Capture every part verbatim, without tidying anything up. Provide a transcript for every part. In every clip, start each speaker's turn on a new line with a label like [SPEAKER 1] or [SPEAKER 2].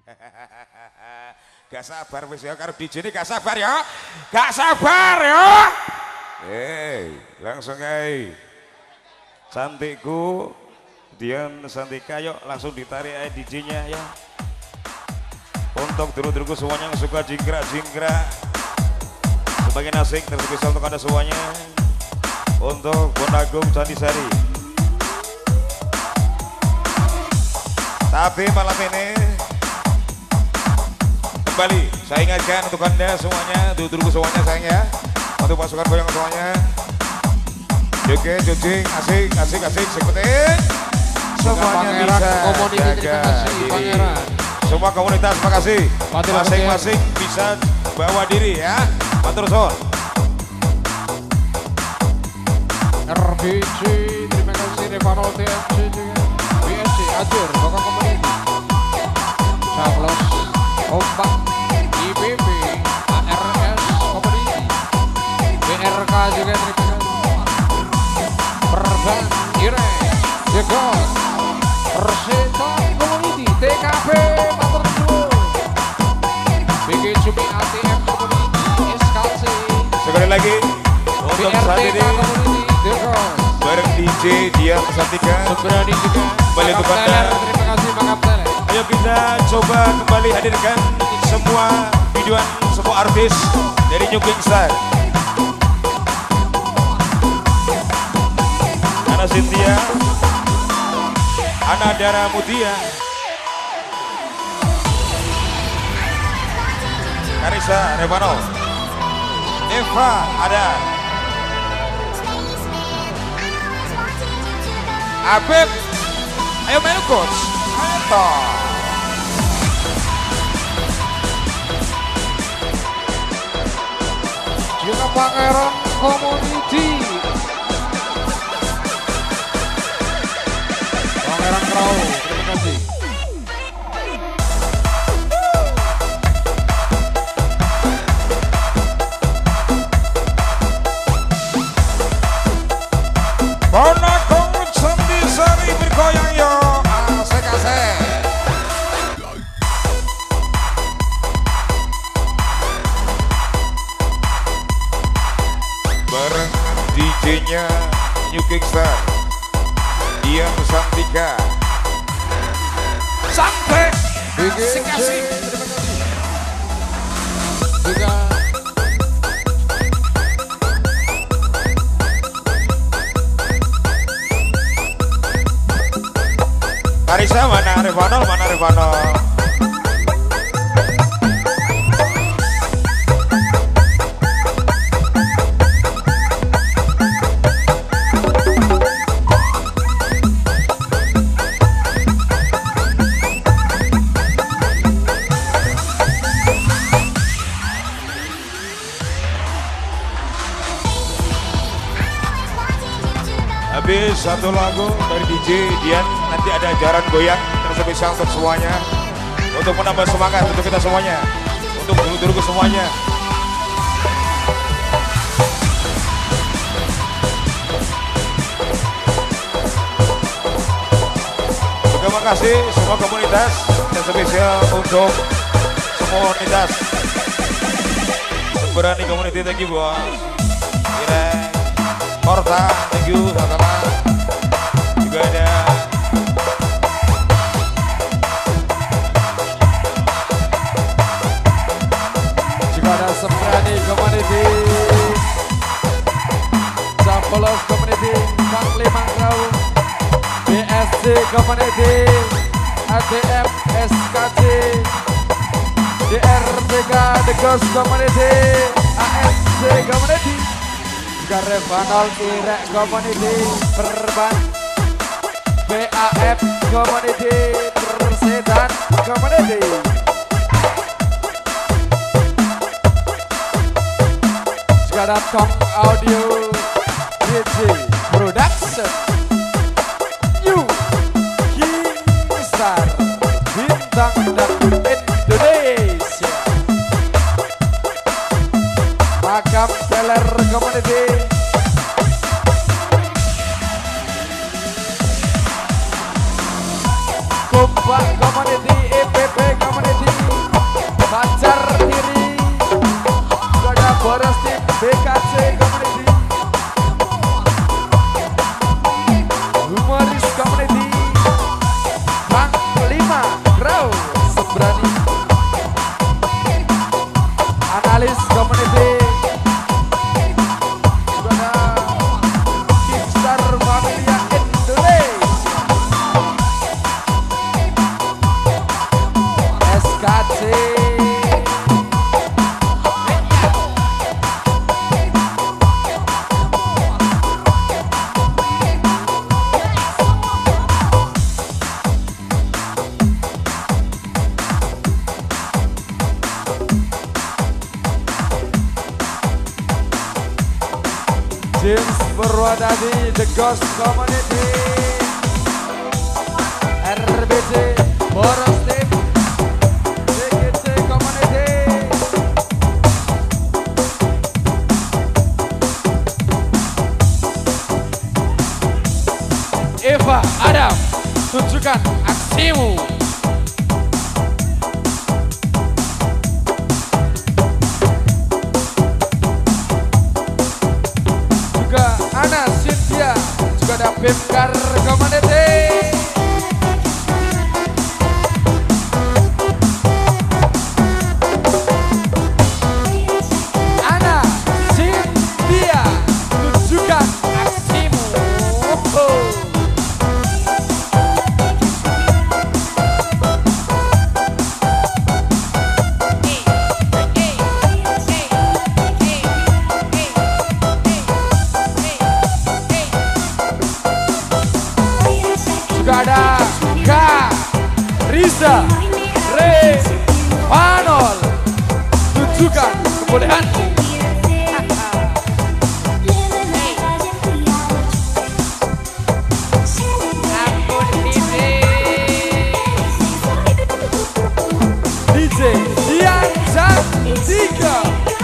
[SPEAKER 1] Gak sabar wis ya karo D J ini gak sabar ya. Gak sabar ya. Eh, langsung ae. Cantikku Dian Santika, yuk langsung ditarik aja D J-nya ya. Untuk dulu-duluku semuanya yang suka jingkrak-jingkrak, sebagian asik terspesial untuk anda semuanya. Untuk Bonagung Candisari. Tapi malam ini kembali saya ingatkan untuk anda semuanya, dulu-duluku semuanya sayang ya, untuk pasukan goyang semuanya. Oke, jujing, asik, asik, asik, seperti semuanya bisa jaga diri. Semua komunitas, makasih. Masing-masing bisa bawa diri ya. Matur suwun.
[SPEAKER 2] R B C, terima kasih Revano T M C juga. B S C, Ajur, Bokong Community. Sablos, Ombak, I B B, A R S Community. B R K juga terima kasih. Perban, Ire, Jegos, Persita Community, T K P, Matur suwun. B G Cumi A T M Community, S K C.
[SPEAKER 1] Sekali lagi untuk saat ini bareng D J Dian Santika
[SPEAKER 2] Seberani juga
[SPEAKER 1] kembali untuk anda.
[SPEAKER 2] Terima kasih Pak Kapten.
[SPEAKER 1] Ayo kita coba kembali hadirkan semua videoan semua artis dari New Kingstar. Ana Cynthia, Ana Dara Mutia, Karisa Revano, Eva ada, Abib, ayo main coach, ayo.
[SPEAKER 2] Juga Pangeran Community, Pangeran Krau, terima kasih.
[SPEAKER 1] Bonagung Candisari bergoyang yo, asik-asik. Bareng D J-nya New Kingstar, Dian Santika. Sampai asik-asik.
[SPEAKER 2] Terima kasih. Juga
[SPEAKER 1] Karisa mana Revano, mana Revano. Habis satu lagu dari D J Dian, nanti ada jaran goyang terspesial untuk semuanya, untuk menambah semangat untuk kita semuanya, untuk dulu-dulu semuanya. Terima kasih semua komunitas dan spesial untuk semua komunitas. Berani community, thank you bos. Ireng, Korta, thank you sama-sama. Juga ada
[SPEAKER 2] juga ada Seberani Community, Sampolos Community, Panglima Krau, B S C Community, A T M S K C, D R P K The Ghost Community, A S C Community, juga Revanol Irek Community, Perban, B A F Community, Persedan Community. Juga ada Tong Audio D J Production, New Kingstar, Bintang Dangdut Indonesia, Makam Keller Community, Kumpak Community, E P P Community, Pacar Tiri, ada Boros tim B K C Community, Humoris Community, Bang Lima Grau Sebrani, Analis Community, ada Kickstar Familia Indonesia, S K C. James Purwadadi, The Ghost Community, R B C, Boros Tim, D G C Community, Eva Adam, tunjukkan aksimu. Ana Cynthia, juga ada Pemkar Community, Ana Cynthia, tunjukkan aksimu. Juga ada Kak Riza Re Panol, tunjukkan kebolehanmu. D J Dian Jantika,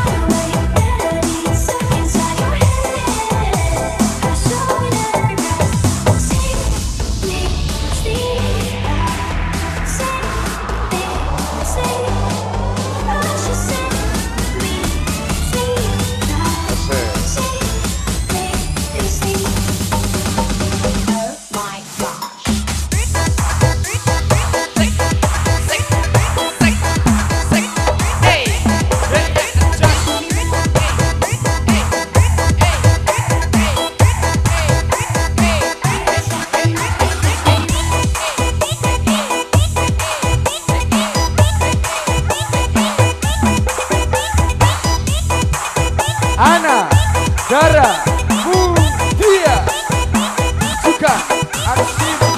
[SPEAKER 2] Ana Dara Mutia, juga aksimu.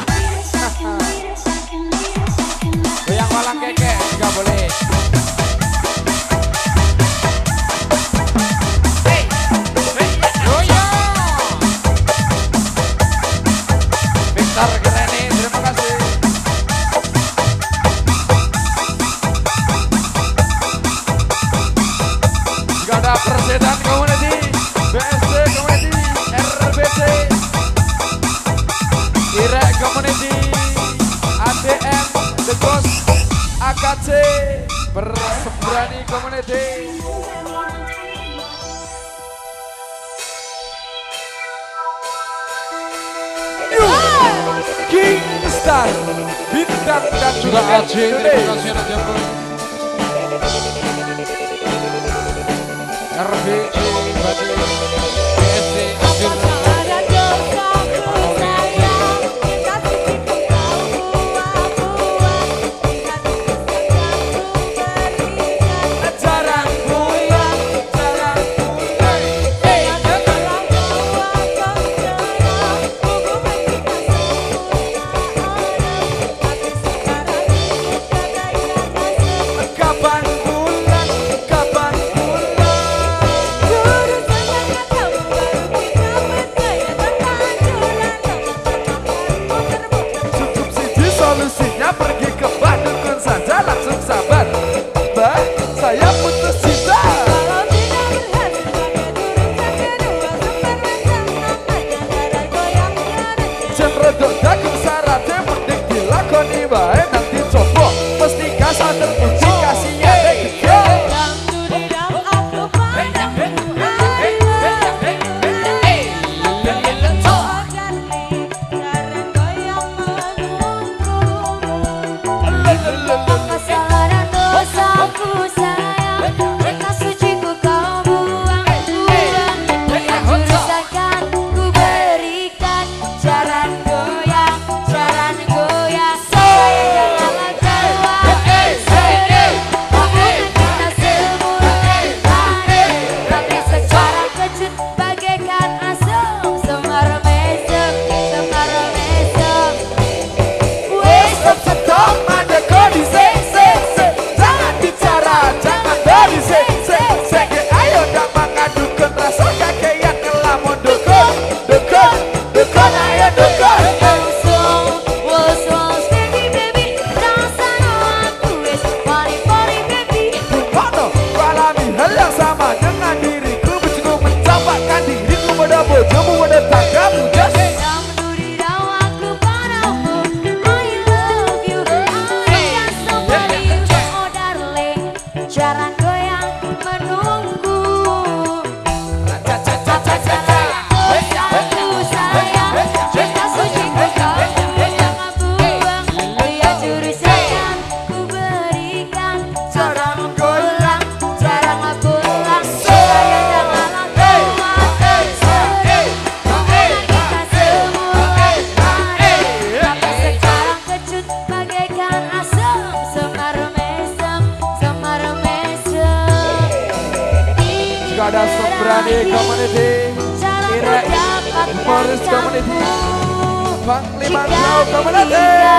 [SPEAKER 2] Goyang walang keke nggak boleh. Hey, hey, goyang. Victor Gereni, terima kasih. Juga ada Persedan Community, B S C Community, R B C, Irek Community, A D M, The Ghost, A K C, Bersebrani Community. New King Star, bintang dan
[SPEAKER 3] Juga A C, terima
[SPEAKER 2] Indonesia.
[SPEAKER 3] kasih anak Jambu.
[SPEAKER 2] R B C, Badi,
[SPEAKER 3] B S C, Anjir.
[SPEAKER 2] jarang pulang, jarang pulang. Hey, kapan pulang, kapan pulang. Padi Community, Irek, Morris Community, Panglima Grau Community.